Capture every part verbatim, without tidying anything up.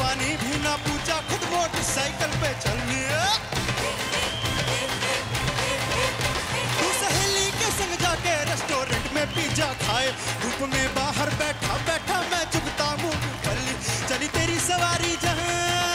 पानी भी ना पूछा, खुद मोटरसाइकिल पे चलनी है। तू सहेली के संग जाके रेस्टोरेंट में पिज्जा खाए, धूप में बाहर बैठा बैठा मैं चुगता मूंगफली। चली तेरी सवारी जहां,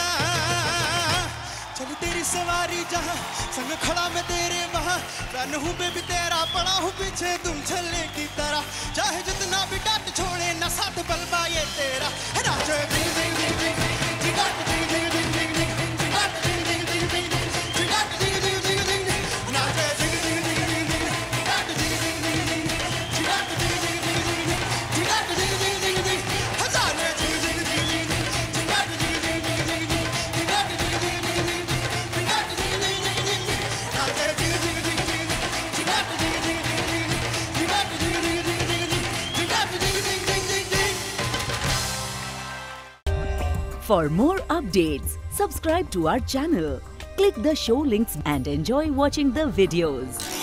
चली तेरी सवारी जहां, संग खड़ा मैं तेरे वहां। रन हूँ बेबी तेरा, पड़ा हूँ पीछे तुम छल्ले की तरह। चाहे जितना भी डांट छोड़े ना साथ बलबा ये तेरा। नाचे डिंग डिंग डिंग डिंग डिंग, जिगाट डिंग डिंग डिंग डिंग डिंग, जिगाट डिंग डिंग डिंग डिंग डिंग, जिगाट डिंग डिंग डिंग डिंग डिंग। नाचे डिंग डिंग डिंग डिंग डिंग, जिगाट डिंग डिंग डिंग डिंग, जिगाट डिंग डिंग डिंग डिंग, जिगाट डिंग डिंग डिंग डिंग। हजारे डिंग डिंग डिंग डिंग, जिगाट डिंग डिंग डिंग डिंग, जिगाट डिंग डिंग डिंग डिंग, जिगाट डिंग डिंग डिंग डिंग। नाचे डिंग डिंग डिंग डिंग, जिगाट डिंग डिंग डिंग डिंग, जिगाट डिंग डिंग डिंग डिंग, जिगाट डिंग डिंग डिंग डिंग। For more updates, subscribe to our channel, click the show links and enjoy watching the videos.